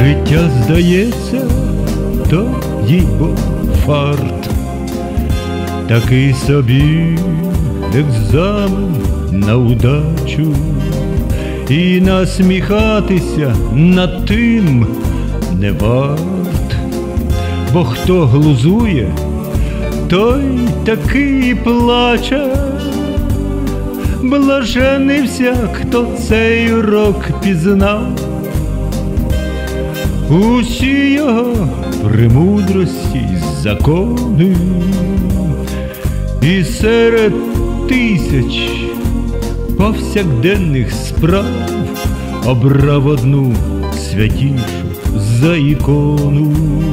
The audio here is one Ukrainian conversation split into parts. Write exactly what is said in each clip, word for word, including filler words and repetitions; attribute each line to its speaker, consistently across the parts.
Speaker 1: Життя, здається, то їй-бо фарт, такий собі екзамен на удачу, і насміхатися над тим не варт, бо хто глузує, той таки плаче. Блажений всяк, хто цей урок пізнав, усі його премудрості й закони, і серед тисяч повсякденних справ обрав одну святішу за ікону,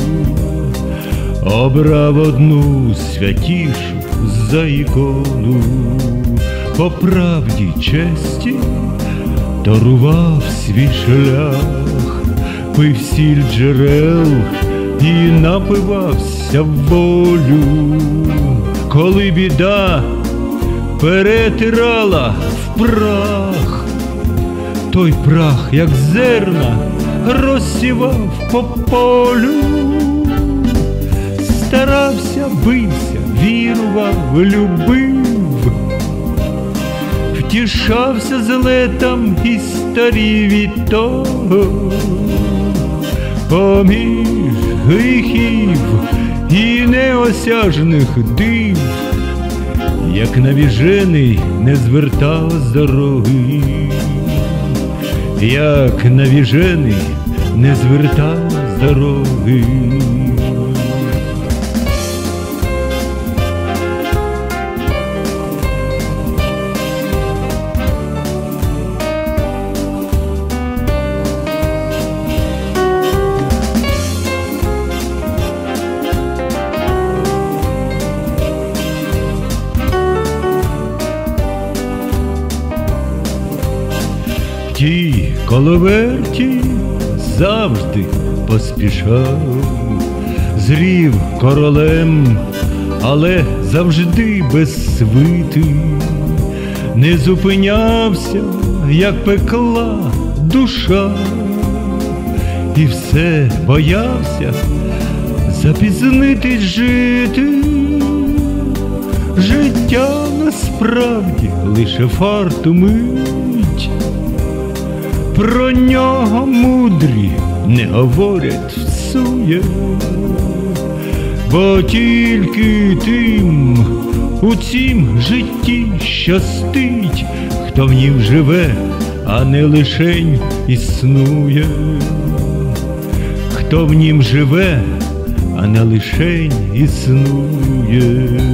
Speaker 1: обрав одну святішу за ікону. По правді честі дарував свій шлях, пив сіль джерел і напивався в волю. Коли біда перетирала в прах, той прах, як зерна, розсівав по полю. Старався, бився, вірував, любив, втішався злетам і старів від того. Поміж гріхів і неосяжних див, як навіжений, не звертав з дороги, як навіжений, не звертав з дороги. Ті коловерті завжди поспішав, зрів королем, але завжди без свити, не зупинявся, як пекла душа, і все боявся запізнитись жити. Життя насправді лише фарту мить, про нього мудрі не говорять всує, бо тільки тим у цім житті щастить, хто в нім живе, а не лишень існує, хто в нім живе, а не лишень існує.